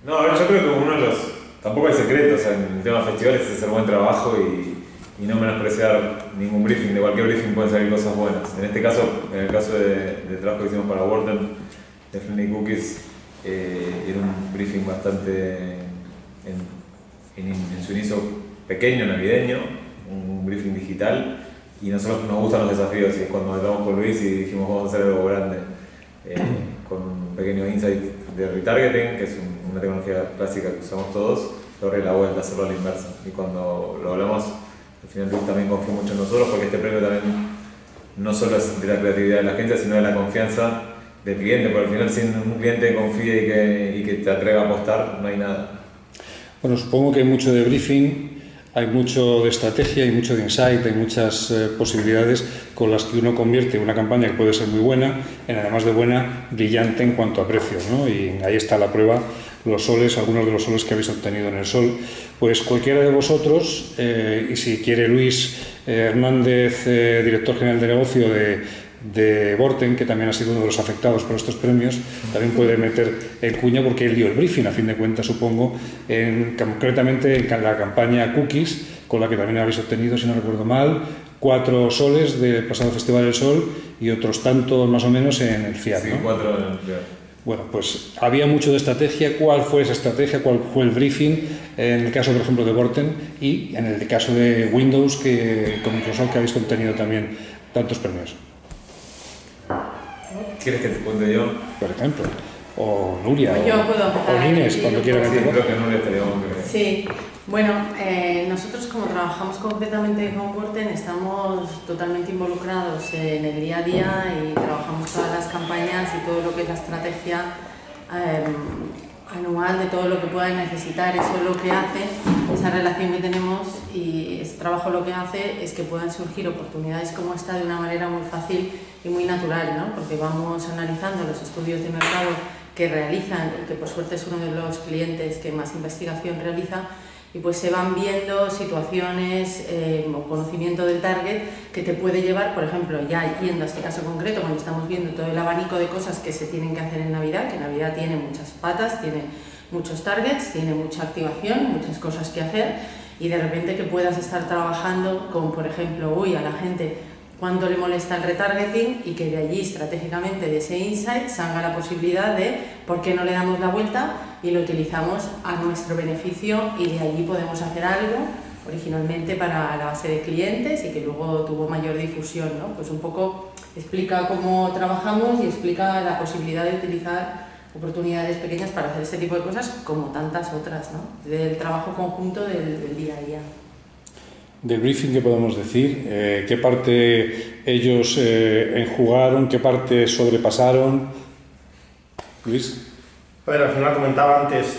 No, a ver, yo creo que uno de los... Tampoco hay secretos, o sea, en el tema de festivales es hacer buen trabajo y no menospreciar ningún briefing. De cualquier briefing pueden salir cosas buenas. En este caso, en el caso del trabajo que hicimos para Worten, de Friendly Cookies, era un briefing bastante en su inicio pequeño, navideño, un briefing digital, y nosotros nos gustan los desafíos, y es cuando hablamos con Luis y dijimos vamos a hacer algo grande, con un pequeño insight de retargeting, que es una tecnología clásica que usamos todos, logré la vuelta a hacerlo a la inversa. Y cuando lo hablamos, al final Luis también confió mucho en nosotros, porque este premio también no solo es de la creatividad de la agencia, sino de la confianza del cliente, porque al final si un cliente confía y que te atreva a apostar, no hay nada. Bueno, supongo que hay mucho de briefing, hay mucho de estrategia, hay mucho de insight, hay muchas posibilidades con las que uno convierte una campaña que puede ser muy buena en, además de buena, brillante en cuanto a precios, ¿no? Y ahí está la prueba, los soles, algunos de los soles que habéis obtenido en el sol. Pues cualquiera de vosotros, y si quiere Luis Hernández, director general de negocio de Worten, que también ha sido uno de los afectados por estos premios, también puede meter el cuña porque él dio el briefing, a fin de cuentas, supongo, concretamente en la campaña Cookies, con la que también habéis obtenido, si no recuerdo mal, 4 soles del pasado Festival del Sol y otros tantos más o menos en el FIAT, ¿no? Sí, 4 en el FIAT. Bueno, pues había mucho de estrategia. ¿Cuál fue esa estrategia? ¿Cuál fue el briefing en el caso, por ejemplo, de Worten y en el caso de Windows, con Microsoft, que habéis obtenido también tantos premios? ¿Quieres que te cuente yo? Por ejemplo, o Nuria, o Inés, cuando quieran. Sí, creo que Nuria estaría bueno. Sí, bueno, nosotros como trabajamos completamente con Worten, estamos totalmente involucrados en el día a día y trabajamos todas las campañas y todo lo que es la estrategia anual de todo lo que puedan necesitar. Eso es lo que hace, esa relación que tenemos y ese trabajo lo que hace es que puedan surgir oportunidades como esta de una manera muy fácil y muy natural, ¿no? Porque vamos analizando los estudios de mercado que realizan, y que por suerte es uno de los clientes que más investigación realiza, y pues se van viendo situaciones o conocimiento del target que te puede llevar, por ejemplo, ya yendo a este caso concreto, cuando estamos viendo todo el abanico de cosas que se tienen que hacer en Navidad, que Navidad tiene muchas patas, tiene muchos targets, tiene mucha activación, muchas cosas que hacer, y de repente que puedas estar trabajando con, por ejemplo, a la gente cuánto le molesta el retargeting, y que de allí estratégicamente de ese insight salga la posibilidad de por qué no le damos la vuelta y lo utilizamos a nuestro beneficio, y de allí podemos hacer algo originalmente para la base de clientes y que luego tuvo mayor difusión, ¿no? Pues un poco explica cómo trabajamos y explica la posibilidad de utilizar oportunidades pequeñas para hacer este tipo de cosas como tantas otras, ¿no? Del trabajo conjunto del día a día. Del briefing, ¿qué podemos decir? ¿Qué parte ellos enjugaron? ¿Qué parte sobrepasaron? Luis. A ver, al final comentaba antes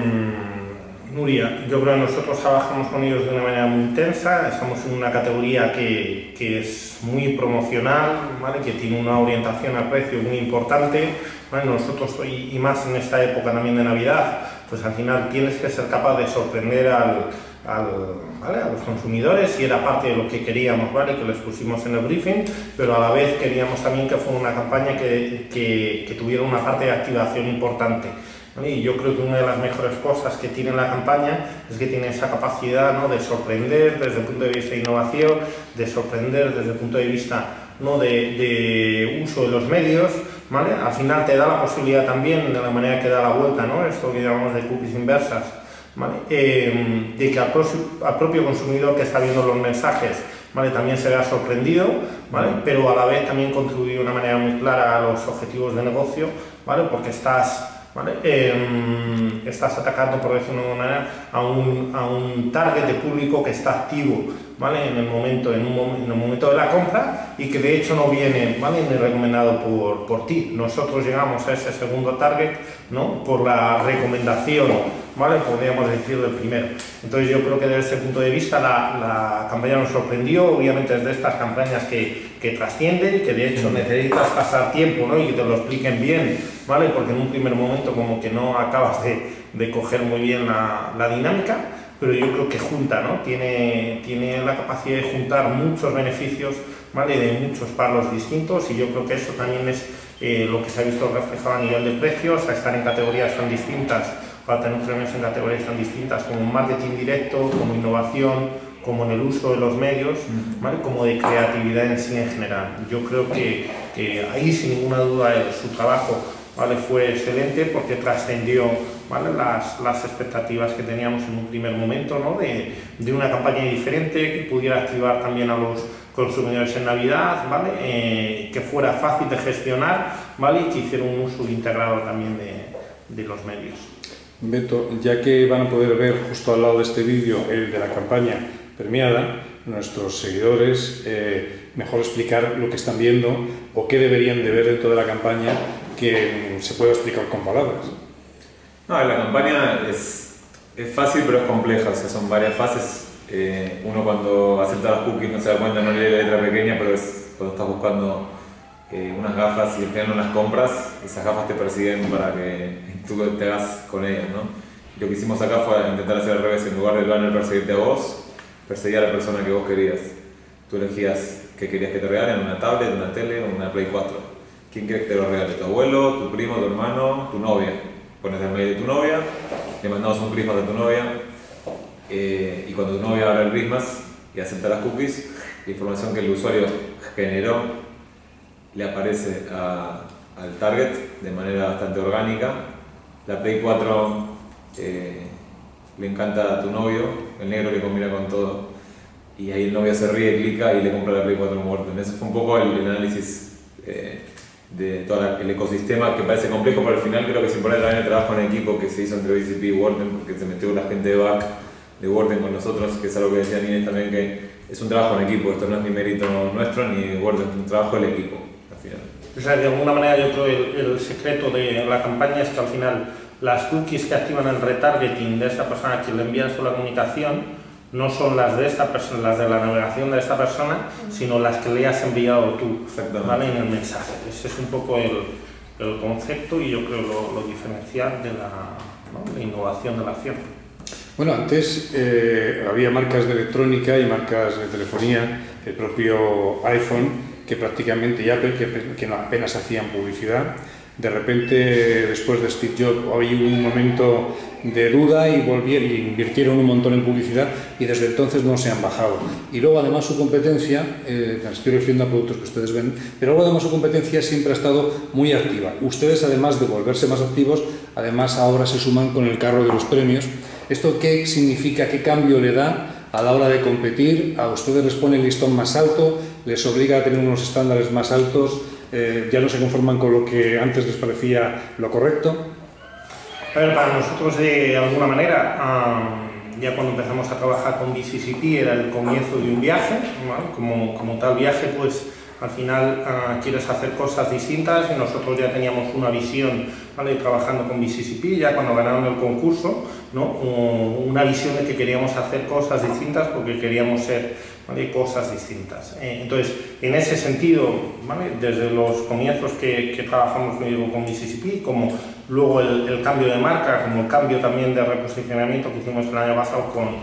Nuria, yo creo que nosotros trabajamos con ellos de una manera muy intensa, estamos en una categoría que es muy promocional, ¿vale? Que tiene una orientación al precio muy importante, ¿vale? Nosotros, y más en esta época también de Navidad, pues al final tienes que ser capaz de sorprender ¿vale? a los consumidores, y era parte de lo que queríamos, ¿vale? Que les pusimos en el briefing, pero a la vez queríamos también que fuera una campaña que tuviera una parte de activación importante, ¿vale? Y yo creo que una de las mejores cosas que tiene la campaña es que tiene esa capacidad, ¿no? De sorprender desde el punto de vista de innovación, de sorprender desde el punto de vista, ¿no? de uso de los medios, ¿vale? Al final te da la posibilidad también, de la manera que da la vuelta, ¿no? Esto que llamamos de cookies inversas, ¿vale? De que al propio consumidor que está viendo los mensajes, ¿vale? También se vea sorprendido, ¿vale? Pero a la vez también contribuye de una manera muy clara a los objetivos de negocio, ¿vale? Porque estás, ¿vale? Estás atacando, por decirlo de una manera, a un target de público que está activo, ¿vale? En el momento de la compra, y que de hecho no viene, ¿vale? Ni recomendado por ti. Nosotros llegamos a ese segundo target, ¿no? Por la recomendación, ¿vale? Podríamos decir del primero. Entonces yo creo que desde ese punto de vista la campaña nos sorprendió. Obviamente es de estas campañas que trascienden, que de hecho necesitas pasar tiempo, ¿no? Y que te lo expliquen bien, ¿vale? Porque en un primer momento como que no acabas de coger muy bien la dinámica, pero yo creo que junta, ¿no? Tiene la capacidad de juntar muchos beneficios, ¿vale? De muchos palos distintos, y yo creo que eso también es lo que se ha visto reflejado a nivel de precios, a estar en categorías tan distintas para tener premios en categorías tan distintas como marketing directo, como innovación, como en el uso de los medios, ¿vale? Como de creatividad en sí en general. Yo creo que ahí sin ninguna duda su trabajo, ¿vale? Fue excelente porque trascendió, ¿vale? las expectativas que teníamos en un primer momento, ¿no? de una campaña diferente que pudiera activar también a los consumidores en Navidad, ¿vale? Que fuera fácil de gestionar, ¿vale? Y que hiciera un uso integrado también de los medios. Beto, ya que van a poder ver justo al lado de este vídeo el de la campaña premiada, nuestros seguidores, mejor explicar lo que están viendo o qué deberían de ver dentro de la campaña que se pueda explicar con palabras. No, la campaña es fácil pero es compleja, o sea, son varias fases. Uno cuando acepta las cookies no se da cuenta, no lee la letra pequeña, pero es cuando estás buscando unas gafas y al final no las compras, esas gafas te persiguen para que tú te hagas con ellas, ¿no? Y lo que hicimos acá fue intentar hacer al revés, en lugar del banner perseguirte a vos, perseguía a la persona que vos querías. Tú elegías qué querías que te regalen, una tablet, una tele o una Play 4. ¿Quién quieres que te lo regale? ¿Tu abuelo, tu primo, tu hermano, tu novia? Pones el mail de tu novia, le mandamos un Christmas a tu novia y cuando tu novia abre el Christmas y acepta las cookies, la información que el usuario generó le aparece al target de manera bastante orgánica. La Play 4 le encanta a tu novio, el negro le combina con todo y ahí el novio se ríe, clica y le compra la Play 4 muerto. Ese fue un poco el análisis de todo el ecosistema, que parece complejo, pero al final creo que es importante también el trabajo en equipo que se hizo entre BCP y Worten, porque se metió la gente de back de Worten con nosotros, que es algo que decía Inés también, que es un trabajo en equipo, esto no es ni mérito nuestro ni de Worten, es un trabajo del equipo al final. O sea, de alguna manera yo creo el secreto de la campaña es que al final las cookies que activan el retargeting de esta persona que le envían su comunicación no son las de esta persona, las de la navegación de esta persona, sino las que le has enviado tú, ¿vale? En el mensaje. Ese es un poco el concepto y yo creo lo diferencial de la innovación de la acción. Bueno, antes había marcas de electrónica y marcas de telefonía, el propio iPhone, que prácticamente ya que no apenas hacían publicidad. De repente, después de Steve Jobs, había un momento de duda y invirtieron un montón en publicidad y desde entonces no se han bajado. Y luego además su competencia, estoy refiriendo a productos que ustedes ven, pero luego además su competencia siempre ha estado muy activa. Ustedes, además de volverse más activos, además ahora se suman con el carro de los premios. ¿Esto qué significa, qué cambio le da a la hora de competir? ¿A ustedes les pone el listón más alto, les obliga a tener unos estándares más altos? ¿Ya no se conforman con lo que antes les parecía lo correcto? A ver, para nosotros de alguna manera, ya cuando empezamos a trabajar con BCCP era el comienzo de un viaje, ¿vale? Como tal viaje, pues al final quieres hacer cosas distintas y nosotros ya teníamos una visión, ¿vale? Trabajando con BCCP, ya cuando ganaron el concurso, ¿no? Una visión de que queríamos hacer cosas distintas porque queríamos ser, ¿vale? Cosas distintas. Entonces, en ese sentido, ¿vale? Desde los comienzos que trabajamos con BCCP, como luego el cambio de marca, como el cambio también de reposicionamiento que hicimos el año pasado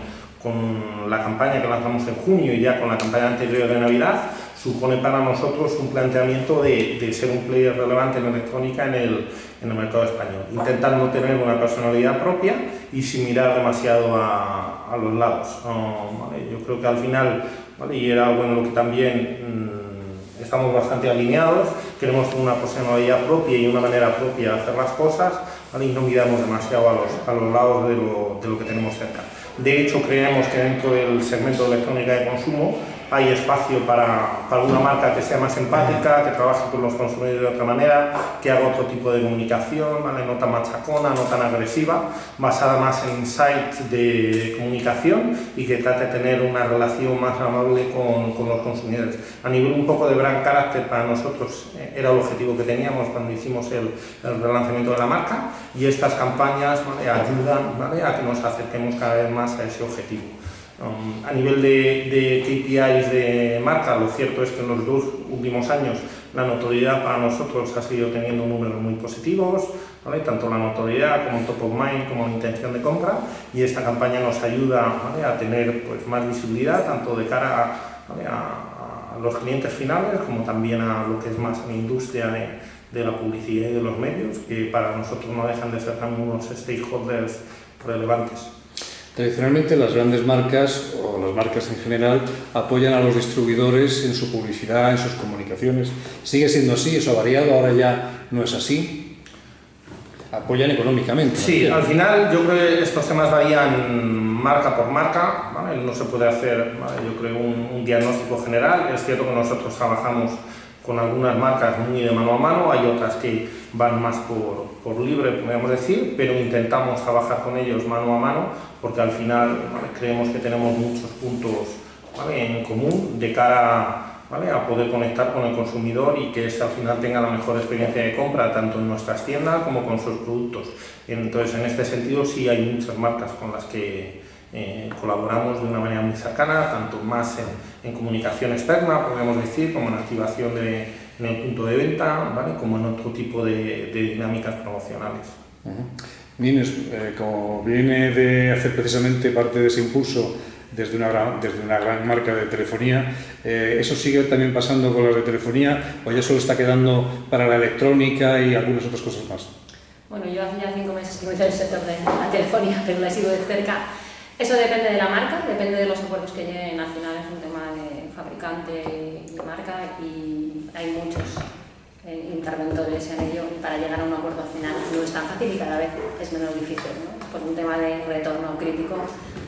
con la campaña que lanzamos en junio y ya con la campaña anterior de Navidad, supone para nosotros un planteamiento de ser un player relevante en electrónica en el mercado español, intentando tener una personalidad propia y sin mirar demasiado a los lados. ¿Vale? Yo creo que al final, ¿vale? Y era algo en lo que también estamos bastante alineados, queremos tener una personalidad propia y una manera propia de hacer las cosas, ¿vale? Y no miramos demasiado a los lados de lo que tenemos cerca. De hecho, creemos que dentro del segmento de electrónica de consumo hay espacio para una marca que sea más empática, que trabaje con los consumidores de otra manera, que haga otro tipo de comunicación, ¿vale? No tan machacona, no tan agresiva, basada más en insights de comunicación y que trate de tener una relación más amable con los consumidores. A nivel un poco de brand character, para nosotros era el objetivo que teníamos cuando hicimos el relanzamiento de la marca y estas campañas, ¿vale? Ayudan, ¿vale? A que nos acerquemos cada vez más a ese objetivo. A nivel de KPIs de marca, lo cierto es que en los 2 últimos años la notoriedad para nosotros ha seguido teniendo números muy positivos, ¿vale? Tanto la notoriedad como el top of mind como la intención de compra, y esta campaña nos ayuda, ¿vale? A tener pues más visibilidad tanto de cara a los clientes finales, como también a lo que es más la industria de la publicidad y de los medios, que para nosotros no dejan de ser también unos stakeholders relevantes. Tradicionalmente las grandes marcas, o las marcas en general, apoyan a los distribuidores en su publicidad, en sus comunicaciones. ¿Sigue siendo así? ¿Eso ha variado? ¿Ahora ya no es así? ¿Apoyan económicamente? Sí, al final yo creo que estos temas varían marca por marca, ¿vale? No se puede hacer, ¿vale?, yo creo, un diagnóstico general. Es cierto que nosotros trabajamos con algunas marcas muy de mano a mano, hay otras que van más por libre, podríamos decir, pero intentamos trabajar con ellos mano a mano, porque al final, ¿vale?, creemos que tenemos muchos puntos, ¿vale?, en común de cara, ¿vale?, a poder conectar con el consumidor y que ese al final tenga la mejor experiencia de compra, tanto en nuestras tiendas como con sus productos. Entonces, en este sentido, sí hay muchas marcas con las que colaboramos de una manera muy cercana, tanto más en comunicación externa, podemos decir, como en activación en el punto de venta, ¿vale?, como en otro tipo de dinámicas promocionales. Nines, como viene de hacer precisamente parte de ese impulso desde una gran marca de telefonía, ¿eso sigue también pasando con las de telefonía o ya solo está quedando para la electrónica y algunas otras cosas más? Bueno, yo hace ya 5 meses que me meto en el sector de la telefonía, pero la sigo de cerca. Eso depende de la marca, depende de los acuerdos que lleguen. Al final es un tema de fabricante y marca y hay muchos interventores en ello, y para llegar a un acuerdo al final no es tan fácil y cada vez es menos difícil, ¿no? Por un tema de retorno crítico,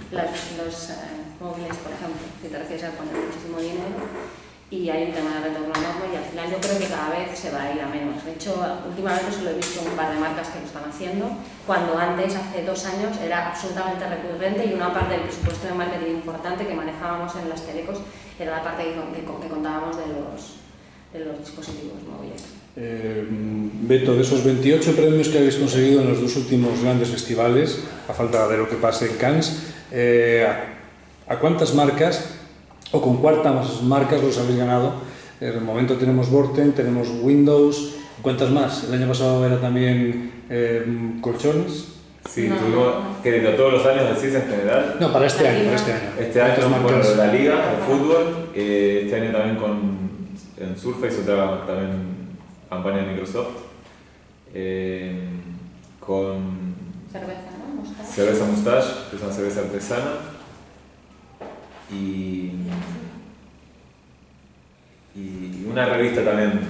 los móviles, por ejemplo, si te refieres a poner muchísimo dinero, y hay un tema de retorno enorme, y al final yo creo que cada vez se va a ir a menos. De hecho, últimamente solo he visto un par de marcas que lo están haciendo, cuando antes, hace 2 años, era absolutamente recurrente, y una parte del presupuesto de marketing importante que manejábamos en las telecos era la parte que contábamos de los dispositivos móviles. Beto, de esos 28 premios que habéis conseguido en los 2 últimos grandes festivales, a falta de lo que pase en Cannes, ¿a cuántas marcas o con cuántas marcas los habéis ganado? En el momento tenemos Vorten, tenemos Windows, ¿cuántas más? El año pasado era también Colchones. Sí, tuvimos crédito todos los años del CIS en general. No, para este año. Este año con la Liga de fútbol, este año también en Surface, otra también campaña de Microsoft, con Cerveza, ¿no? Mustache. Cerveza Mustache, que es una cerveza artesana, y una revista también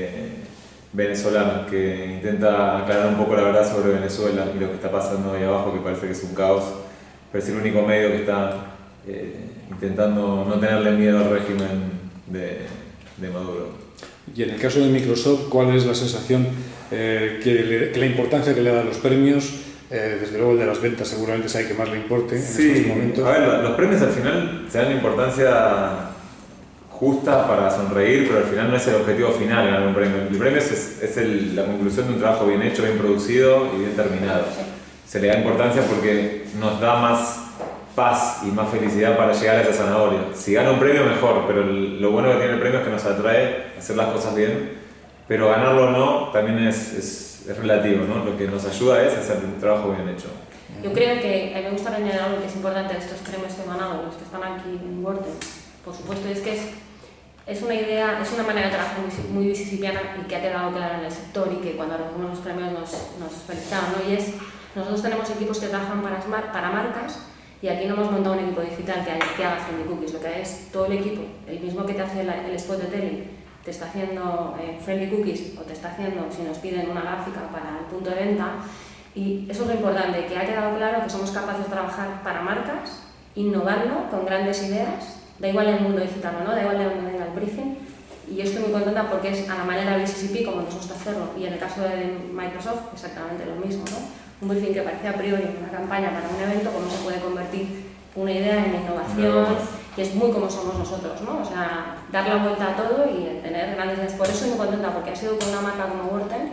venezolana que intenta aclarar un poco la verdad sobre Venezuela y lo que está pasando ahí abajo, que parece que es un caos, pero es el único medio que está intentando no tenerle miedo al régimen de Maduro. Y en el caso de Microsoft, ¿cuál es la sensación, que la importancia que le dan los premios? Desde luego el de las ventas seguramente es el que más le importe en estos momentos. A ver, los premios al final se dan la importancia justa para sonreír, pero al final no es el objetivo final ganar un premio. El premio es la conclusión de un trabajo bien hecho, bien producido y bien terminado. Se le da importancia porque nos da más paz y más felicidad para llegar a esa zanahoria. Si gana un premio, mejor, pero lo bueno que tiene el premio es que nos atrae a hacer las cosas bien, pero ganarlo o no también es relativo, ¿no? Lo que nos ayuda es hacer un trabajo bien hecho. Yo creo que a mí me gusta añadir algo que es importante de estos premios que he ganado, los que están aquí en Vorten, por supuesto, es que es una idea, es una manera de trabajar muy visicipiana y que ha quedado clara en el sector, y que cuando recibimos los premios nos felicitaban, ¿no? Y nosotros tenemos equipos que trabajan para marcas, y aquí no hemos montado un equipo digital que haga Friendly Cookies, lo que es todo el equipo, el mismo que te hace el spot de tele, te está haciendo Friendly Cookies, o te está haciendo, si nos piden una gráfica para el punto de venta. Y eso es lo importante, que ha quedado claro que somos capaces de trabajar para marcas, innovando con grandes ideas, da igual el mundo digital o no, da igual de dónde venga el briefing, y yo estoy muy contenta porque es a la manera de BCCP como nos gusta hacerlo, y en el caso de Microsoft exactamente lo mismo, ¿no? Un briefing que parecía a priori una campaña para un evento, cómo se puede convertir una idea en innovación, y es muy como somos nosotros, ¿no? O sea, dar la vuelta a todo y tener grandes ideas. Por eso estoy muy contenta, porque ha sido con una marca como Vorten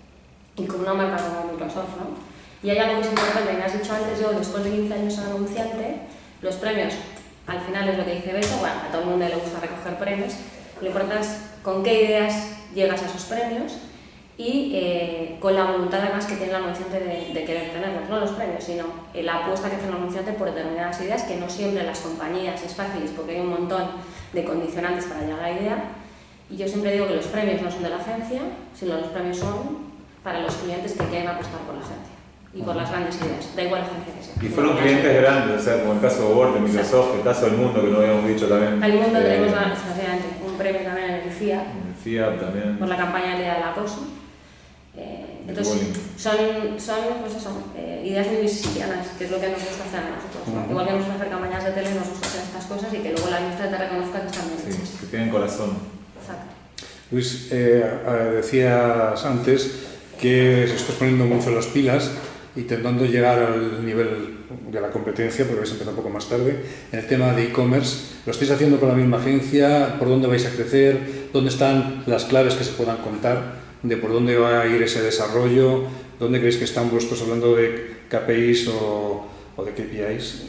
y con una marca como Microsoft, ¿no? Y hay algo que es importante, me has dicho antes, yo después de 15 años en anunciante, los premios, al final es lo que dice Beto, bueno, a todo el mundo le gusta recoger premios, lo importante es con qué ideas llegas a esos premios y con la voluntad además que tiene el anunciante de querer tenerlos, no los premios, sino la apuesta que hace el anunciante por determinadas ideas que no siempre las compañías es fácil, porque hay un montón de condicionantes para llegar a la idea. Y yo siempre digo que los premios no son de la agencia, sino los premios son para los clientes que quieren apostar por la agencia y por las grandes ideas, da igual la agencia que sea. Y fueron clientes grandes, o sea, como el caso de Word, de Microsoft, el caso del Mundo, que lo habíamos dicho también. Al Mundo tenemos un premio también en el FIA, también. Por la campaña del Día del Acoso. Entonces, son pues eso, ideas muy visibilianas, que es lo que nos gusta hacer a nosotros. ¿No? Igual que nos gusta hacer campañas de tele, nos gusta hacer estas cosas y que luego la industria te reconozca que están bien hechas. Que tienen corazón. Exacto. Luis, decías antes que se estás poniendo mucho las pilas, intentando llegar al nivel de la competencia, porque habéis empezado un poco más tarde, en el tema de e-commerce. ¿Lo estáis haciendo con la misma agencia? ¿Por dónde vais a crecer? ¿Dónde están las claves que se puedan contar de por dónde va a ir ese desarrollo? ¿Dónde creéis que están vuestros, hablando de KPIs o de KPIs?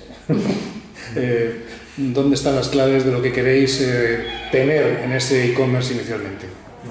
¿Dónde están las claves de lo que queréis tener en ese e-commerce inicialmente?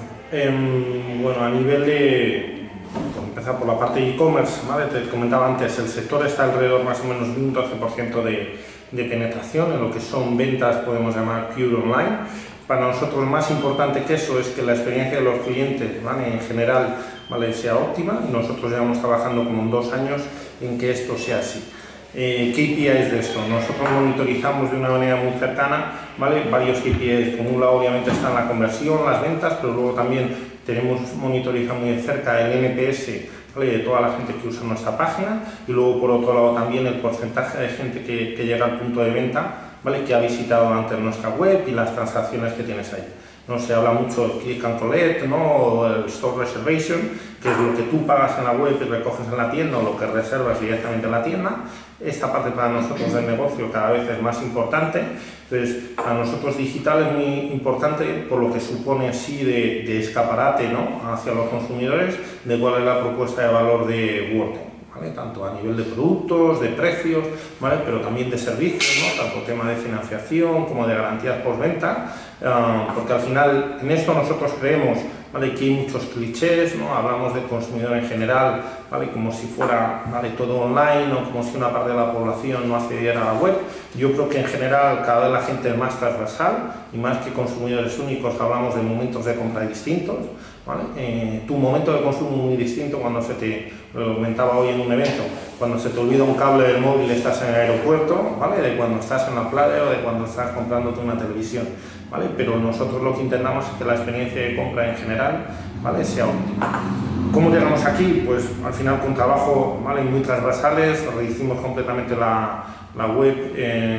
Bueno, a nivel de... Empezar por la parte de e-commerce, ¿vale? Te comentaba antes, el sector está alrededor más o menos de un 12% de penetración en lo que son ventas, podemos llamar pure online. Para nosotros más importante que eso es que la experiencia de los clientes, ¿vale? En general, ¿vale? Sea óptima. Nosotros llevamos trabajando como 2 años en que esto sea así. KPIs de esto, nosotros monitorizamos de una manera muy cercana, ¿vale? Varios KPIs. Por un lado obviamente están la conversión, las ventas, pero luego también monitorizado muy de cerca el NPS, ¿vale? De toda la gente que usa nuestra página, y luego por otro lado también el porcentaje de gente que llega al punto de venta, ¿vale? Que ha visitado antes nuestra web y las transacciones que tienes ahí. No se habla mucho de click and collect, ¿no? O el store reservation, que es lo que tú pagas en la web y recoges en la tienda, o lo que reservas directamente en la tienda. Esta parte para nosotros del negocio cada vez es más importante. Entonces, para nosotros digital es muy importante por lo que supone así de escaparate, ¿no? Hacia los consumidores, de cuál es la propuesta de valor de Worten, ¿vale? Tanto a nivel de productos, de precios, ¿vale? Pero también de servicios, ¿no? Tanto tema de financiación como de garantías postventa, porque al final en esto nosotros creemos, ¿vale? Que hay muchos clichés, ¿no? Hablamos del consumidor en general, ¿vale? Como si fuera, ¿vale? Todo online, o como si una parte de la población no accediera a la web. Yo creo que en general cada vez la gente es más transversal, y más que consumidores únicos hablamos de momentos de compra distintos, ¿vale? Tu momento de consumo muy distinto cuando lo comentaba hoy en un evento, cuando se te olvida un cable del móvil estás en el aeropuerto, ¿vale? De cuando estás en la playa o de cuando estás comprándote una televisión, ¿vale? Pero nosotros lo que intentamos es que la experiencia de compra en general, ¿vale? Sea óptima. ¿Cómo llegamos aquí? Pues al final con trabajo, ¿vale? Muy transversales, rehicimos completamente la web,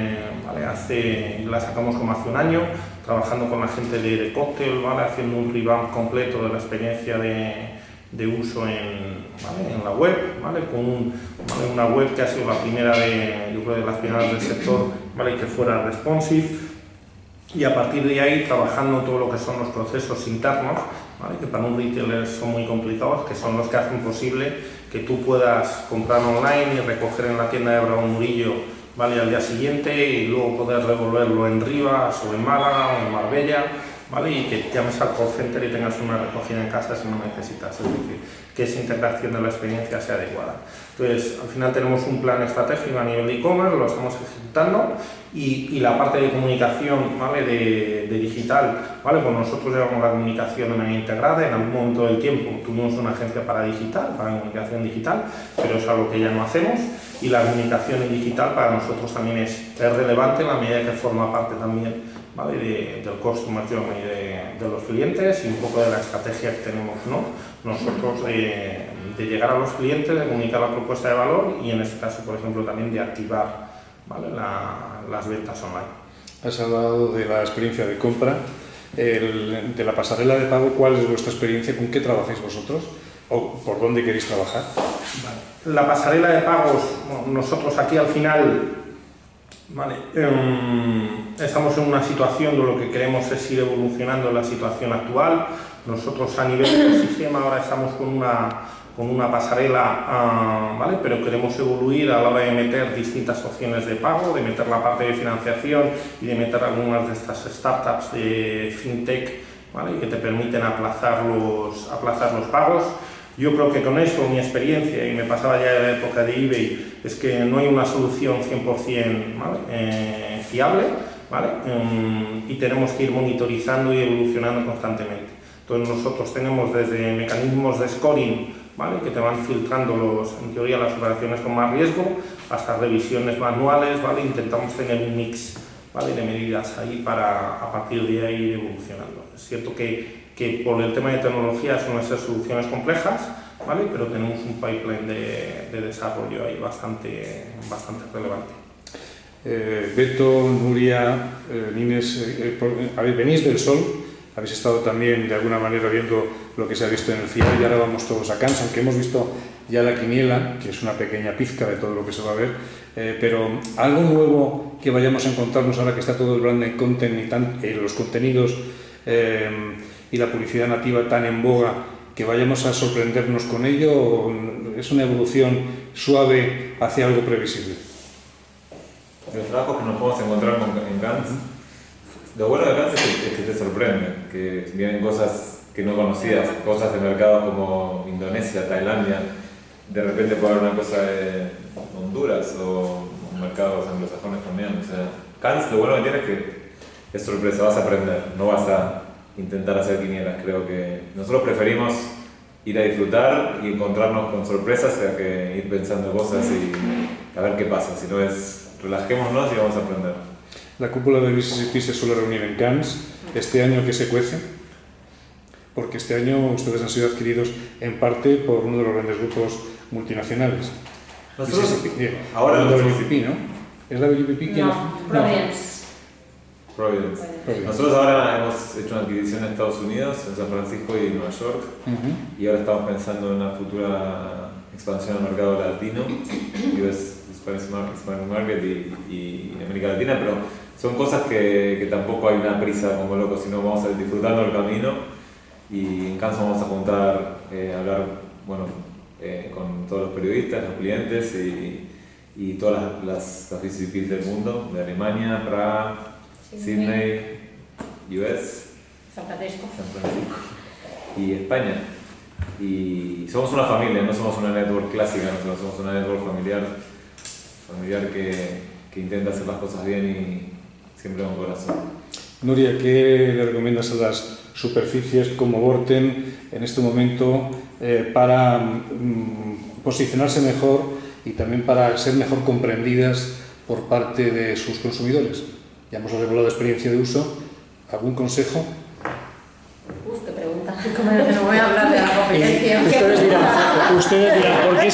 ¿vale? La sacamos como hace un año, trabajando con la gente de Cocktail, ¿vale? Haciendo un revamp completo de la experiencia de uso ¿vale? En la web, ¿vale? ¿vale? Una web que ha sido la primera yo creo de las primeras del sector, ¿vale? Que fuera responsive, y a partir de ahí trabajando todo lo que son los procesos internos, ¿vale? Que para un retailer son muy complicados, que son los que hacen posible que tú puedas comprar online y recoger en la tienda de Bravo Murillo, ¿vale? Al día siguiente, y luego poder devolverlo en Rivas o en Málaga o en Marbella, ¿vale? Y que llames al call center y tengas una recogida en casa si no necesitas, es decir, que esa integración de la experiencia sea adecuada. Entonces, al final tenemos un plan estratégico a nivel de e-commerce, lo estamos ejecutando, y la parte de comunicación, ¿vale? de digital, ¿vale? Pues nosotros llevamos la comunicación de manera integrada. En algún momento del tiempo tuvimos una agencia para comunicación digital, pero es algo que ya no hacemos, y la comunicación en digital para nosotros también es relevante en la medida que forma parte también, ¿vale? Del customer journey de los clientes, y un poco de la estrategia que tenemos, ¿no? Nosotros de llegar a los clientes, de comunicar la propuesta de valor, y en este caso, por ejemplo, también de activar, ¿vale? Las ventas online. Has hablado de la experiencia de compra, de la pasarela de pago. ¿Cuál es vuestra experiencia? ¿Con qué trabajáis vosotros? ¿O por dónde queréis trabajar? Vale. La pasarela de pagos, bueno, nosotros aquí al final, vale, estamos en una situación donde lo que queremos es ir evolucionando la situación actual. Nosotros a nivel del sistema ahora estamos con una pasarela, ¿vale? Pero queremos evoluir a la hora de meter distintas opciones de pago, de meter la parte de financiación y de meter algunas de estas startups de fintech, ¿vale? Y que te permiten aplazar los pagos. Yo creo que con esto, mi experiencia, y me pasaba ya en la época de eBay, es que no hay una solución 100%, ¿vale? Fiable, ¿vale? Y tenemos que ir monitorizando y evolucionando constantemente. Entonces nosotros tenemos desde mecanismos de scoring, ¿vale? Que te van filtrando en teoría las operaciones con más riesgo, hasta revisiones manuales, ¿vale? Intentamos tener un mix, ¿vale? De medidas ahí para a partir de ahí ir evolucionando. Es cierto que por el tema de tecnología son esas soluciones complejas, ¿vale? Pero tenemos un pipeline de desarrollo ahí bastante relevante. Beto, Nuria, Nines, venís del Sol, habéis estado también de alguna manera viendo lo que se ha visto en el FIAR y ahora vamos todos a Cannes, aunque hemos visto ya la quiniela, que es una pequeña pizca de todo lo que se va a ver, pero algo nuevo que vayamos a encontrarnos ahora que está todo el branded content y los contenidos y la publicidad nativa tan en boga, que vayamos a sorprendernos con ello, o es una evolución suave hacia algo previsible. Los trabajos que nos podemos encontrar en Cannes, lo bueno de Cannes es que te sorprende, que vienen cosas que no conocías, cosas de mercados como Indonesia, Tailandia, de repente puede haber una cosa de Honduras o mercados anglosajones también. O sea, Cannes lo bueno que tiene es que es sorpresa, vas a aprender, no vas a intentar hacer quinielas. Creo que nosotros preferimos ir a disfrutar y encontrarnos con sorpresas a que ir pensando cosas y a ver qué pasa. Si no es, relajémonos y vamos a aprender. La cúpula de BCCP se suele reunir en Cannes. Este año, ¿qué se cuece? Porque este año ustedes han sido adquiridos en parte por uno de los grandes grupos multinacionales. Nosotros, ahora la WPP, ¿no? ¿Es la WPP? No, Providence. Nosotros ahora hemos hecho una adquisición en Estados Unidos, en San Francisco y en Nueva York, y ahora estamos pensando en una futura expansión al mercado latino, US Spanish Market y América Latina, pero son cosas que tampoco hay una prisa como locos, sino vamos a ir disfrutando el camino y en Cannes vamos a juntar, hablar con todos los periodistas, los clientes y todas las VCPs del mundo, de Alemania, Praga, Sydney, US, San Francisco y España. Y somos una familia, no somos una network clásica, nosotros somos una network familiar que intenta hacer las cosas bien y siempre con corazón. Nuria, ¿qué le recomiendas a las superficies como Worten en este momento para posicionarse mejor y también para ser mejor comprendidas por parte de sus consumidores? Ya hemos hablado de experiencia de uso. ¿Algún consejo? Qué pregunta. No voy a hablar de la competencia. Ustedes dirán, ¿por qué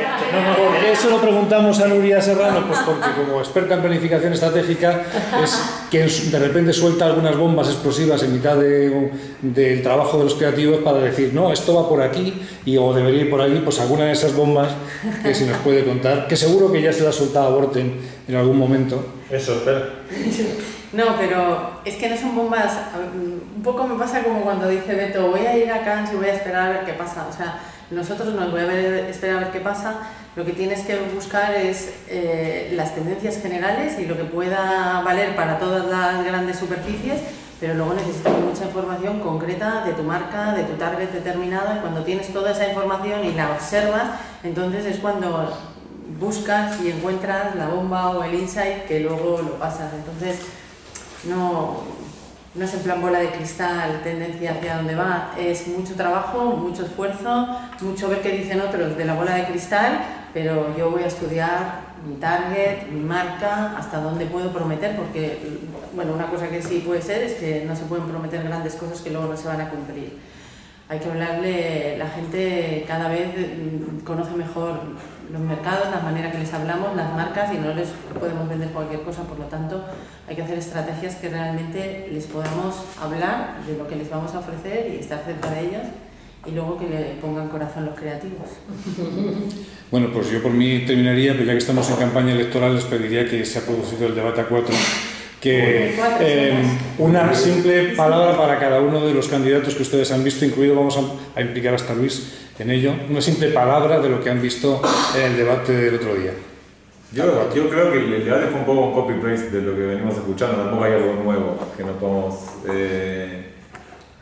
se lo preguntamos a Nuria Serrano? Pues porque como experta en planificación estratégica es quien de repente suelta algunas bombas explosivas en mitad del trabajo de los creativos para decir, no, esto va por aquí o debería ir por allí. Pues alguna de esas bombas que se nos puede contar, que seguro que ya se la ha soltado a Worten en algún momento. Eso, espera. No, pero es que no son bombas. Un poco me pasa como cuando dice Beto, voy a ir a Cannes y voy a esperar a ver qué pasa. O sea, nosotros nos voy a esperar a ver qué pasa. Lo que tienes que buscar es las tendencias generales y lo que pueda valer para todas las grandes superficies, pero luego necesitas mucha información concreta de tu marca, de tu target determinado, y cuando tienes toda esa información y la observas, entonces es cuando buscas y encuentras la bomba o el insight que luego lo pasas. Entonces no es en plan bola de cristal, tendencia hacia dónde va, es mucho trabajo, mucho esfuerzo, mucho ver qué dicen otros de la bola de cristal, pero yo voy a estudiar mi target, mi marca, hasta dónde puedo prometer, porque bueno, una cosa que sí puede ser es que no se pueden prometer grandes cosas que luego no se van a cumplir. Hay que hablarle, la gente cada vez conoce mejor los mercados, la manera que les hablamos, las marcas, y no les podemos vender cualquier cosa, por lo tanto hay que hacer estrategias que realmente les podamos hablar de lo que les vamos a ofrecer y estar cerca de ellos, y luego que le pongan corazón los creativos. Bueno, pues yo por mí terminaría, pero ya que estamos en campaña electoral les pediría que se ha producido el debate a 4, que una simple palabra para cada uno de los candidatos que ustedes han visto, incluido, vamos a implicar hasta Luis en ello, una simple palabra de lo que han visto en el debate del otro día. Yo creo que el debate fue un poco un copy-paste de lo que venimos escuchando, tampoco hay algo nuevo que no podemos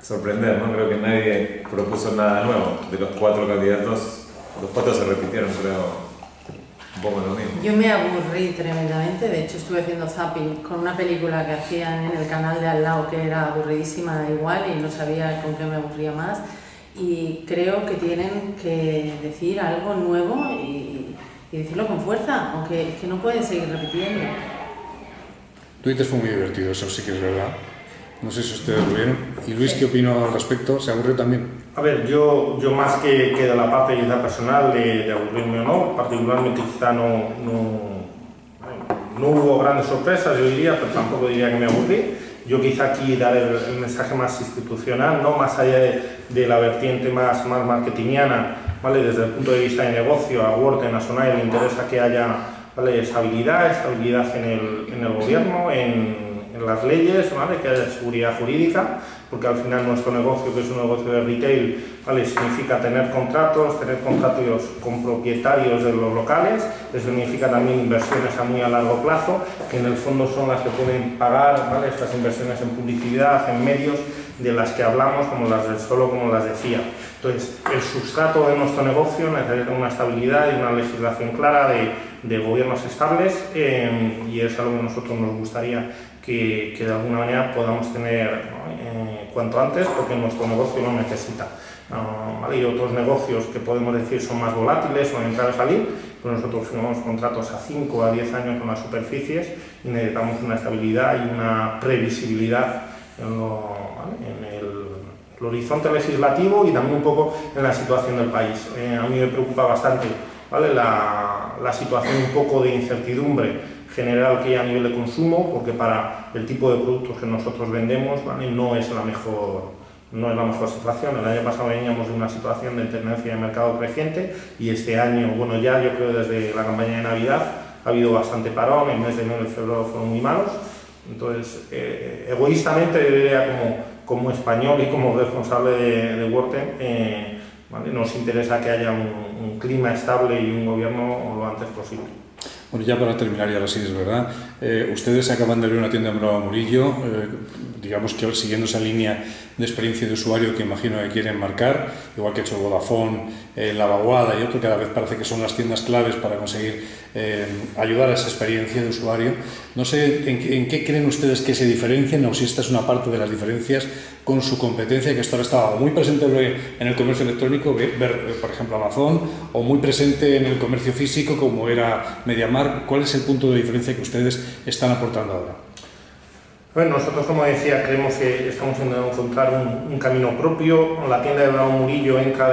sorprender, ¿no? Creo que nadie propuso nada nuevo. De los 4 candidatos, los 4 se repitieron, creo, un poco lo mismo. Yo me aburrí tremendamente, de hecho estuve haciendo zapping con una película que hacían en el canal de al lado que era aburridísima igual y no sabía con qué me aburría más, y creo que tienen que decir algo nuevo y decirlo con fuerza, aunque es que no pueden seguir repitiendo. Twitter fue muy divertido, eso sí que es verdad. No sé si ustedes lo vieron. ¿Y Luis qué opinó al respecto? ¿Se aburrió también? A ver, yo más que de la parte quizá personal de aburrirme o no, particularmente quizá no hubo grandes sorpresas, yo diría, pero tampoco diría que me aburrí. Yo quizá aquí daré el mensaje más institucional, ¿no? Más allá de la vertiente más marketingiana, ¿vale? Desde el punto de vista de negocio, a Worten, a Sonai le interesa que haya, ¿vale? estabilidad en el gobierno, en las leyes, ¿vale? Que haya seguridad jurídica, porque al final nuestro negocio, que es un negocio de retail, ¿vale? Significa tener contratos con propietarios de los locales, eso significa también inversiones a muy a largo plazo, que en el fondo son las que pueden pagar, ¿vale? Estas inversiones en publicidad, en medios, de las que hablamos, como las del Solo, como las decía. Entonces, el sustrato de nuestro negocio necesita una estabilidad y una legislación clara de gobiernos estables, y es algo que nosotros nos gustaría que de alguna manera podamos tener, ¿no? Cuanto antes, porque nuestro negocio lo necesita. ¿Vale? Y otros negocios que podemos decir son más volátiles o entrar a salir, pues nosotros firmamos contratos a 5 o a 10 años con las superficies y necesitamos una estabilidad y una previsibilidad en el horizonte legislativo y también un poco en la situación del país. A mí me preocupa bastante, ¿vale? la situación un poco de incertidumbre general que hay a nivel de consumo, porque para el tipo de productos que nosotros vendemos, ¿vale? no es la mejor situación. El año pasado veníamos de una situación de tendencia de mercado creciente y este año, bueno, ya yo creo desde la campaña de Navidad ha habido bastante parón, el mes de enero y febrero fueron muy malos. Entonces, egoístamente, yo diría como español y como responsable de Worten, ¿vale? Nos interesa que haya un clima estable y un gobierno lo antes posible. Bueno, ya para terminar, y ahora sí es verdad, ustedes acaban de abrir una tienda en Bravo Murillo, digamos que siguiendo esa línea de experiencia de usuario que imagino que quieren marcar, igual que ha hecho Vodafone, La Vaguada y otro, cada vez parece que son las tiendas claves para conseguir ayudar a esa experiencia de usuario. No sé en qué creen ustedes que se diferencian, o si esta es una parte de las diferencias con su competencia, que esto ahora estaba muy presente en el comercio electrónico, ver por ejemplo Amazon, o muy presente en el comercio físico como era MediaMarkt. ¿Cuál es el punto de diferencia que ustedes están aportando ahora? Bueno, nosotros, como decía, creemos que estamos intentando encontrar un camino propio. La tienda de Bravo Murillo entra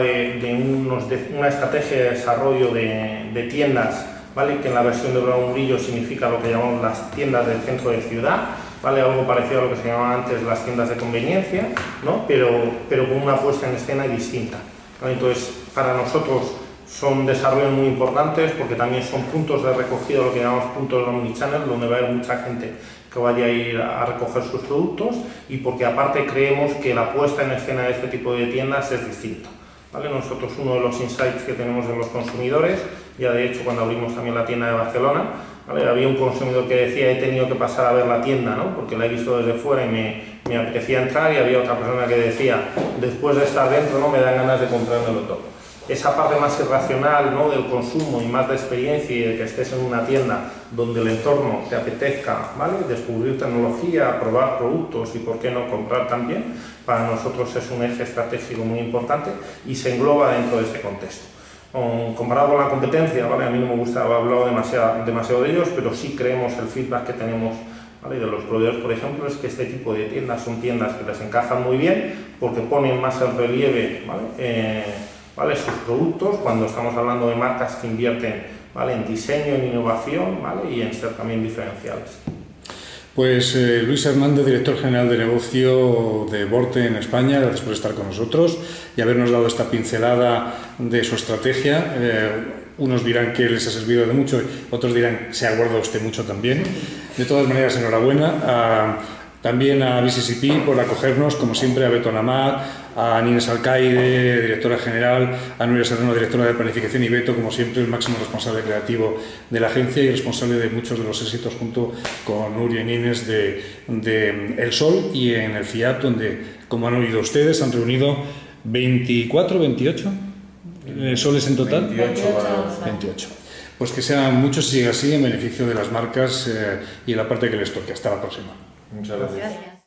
de una estrategia de desarrollo de tiendas, ¿vale? Que en la versión de Bravo Murillo significa lo que llamamos las tiendas del centro de ciudad, ¿vale? Algo parecido a lo que se llamaba antes las tiendas de conveniencia, ¿no? pero con una puesta en escena distinta, ¿vale? Entonces, para nosotros son desarrollos muy importantes porque también son puntos de recogida, lo que llamamos puntos de omnichannel, donde va a haber mucha gente que vaya a ir a recoger sus productos, y porque aparte creemos que la puesta en escena de este tipo de tiendas es distinta, ¿vale? Nosotros, uno de los insights que tenemos de los consumidores, ya de hecho cuando abrimos también la tienda de Barcelona, ¿vale? Había un consumidor que decía: he tenido que pasar a ver la tienda, ¿no? Porque la he visto desde fuera y me apetecía entrar, y había otra persona que decía: después de estar dentro no me dan ganas de comprármelo todo. Esa parte más irracional, ¿no? Del consumo y más de experiencia, y de que estés en una tienda donde el entorno te apetezca, ¿vale? Descubrir tecnología, probar productos y por qué no comprar también, para nosotros es un eje estratégico muy importante y se engloba dentro de este contexto. Comparado con la competencia, ¿vale? A mí no me gusta hablar demasiado de ellos, pero sí creemos, el feedback que tenemos, ¿vale? De los proveedores, por ejemplo, es que este tipo de tiendas son tiendas que les encajan muy bien porque ponen más en relieve, ¿vale? Sus productos, cuando estamos hablando de marcas que invierten, ¿vale? En diseño, en innovación, ¿vale? Y en ser también diferenciales. Pues Luis Hernández, director general de negocio de Worten en España, gracias por estar con nosotros y habernos dado esta pincelada de su estrategia. Unos dirán que les ha servido de mucho, otros dirán que se ha guardado usted mucho también. De todas maneras, enhorabuena. También a BCCP por acogernos, como siempre, a Beton Amat, a Nines Alcaide, directora general, a Nuria Serrano, directora de planificación, y Beto, como siempre, el máximo responsable creativo de la agencia y responsable de muchos de los éxitos junto con Nuria y Nines de El Sol y en el FIAP, donde, como han oído ustedes, han reunido 24, 28 soles en total. 28. Pues que sean muchos y siga así en beneficio de las marcas y en la parte que les toque. Hasta la próxima. Muchas gracias. Gracias.